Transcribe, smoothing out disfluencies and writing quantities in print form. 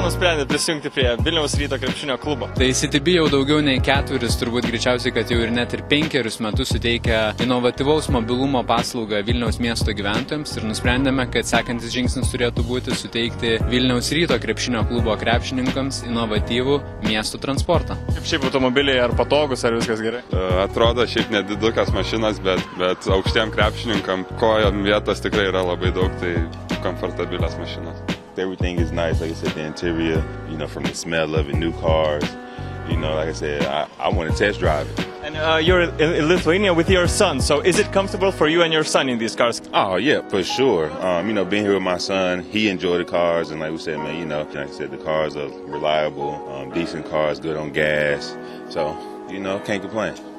nusprendėte prisijungti prie Vilniaus Ryto krepšinio klubo? Tai CTB jau daugiau nei 4, turbūt greičiausiai, kad jau ir net ir 5 metus suteikia inovatyvaus mobilumo paslaugą Vilniaus miesto gyventojams ir nusprendėme, kad sekantis žingsnis turėtų būti suteikti Vilniaus Ryto krepšinio klubo krepšininkams inovatyvų miesto transportą. Kaip šiaip automobiliai, ar patogus, ar viskas gerai? Atrodo šiaip nedidukas mašinas, bet aukštiem krepšininkam kojom vietos tikrai yra labai daug, tai komfortabilios mašinos. Everything is nice, like I said, the interior, you know, from the smell of it, new cars, you know, like I said, I want to test drive it. And you're in Lithuania with your son, so is it comfortable for you and your son in these cars? Oh, yeah, for sure. You know, being here with my son, he enjoyed the cars, and like we said, man, you know, like I said, the cars are reliable, decent cars, good on gas, so, you know, can't complain.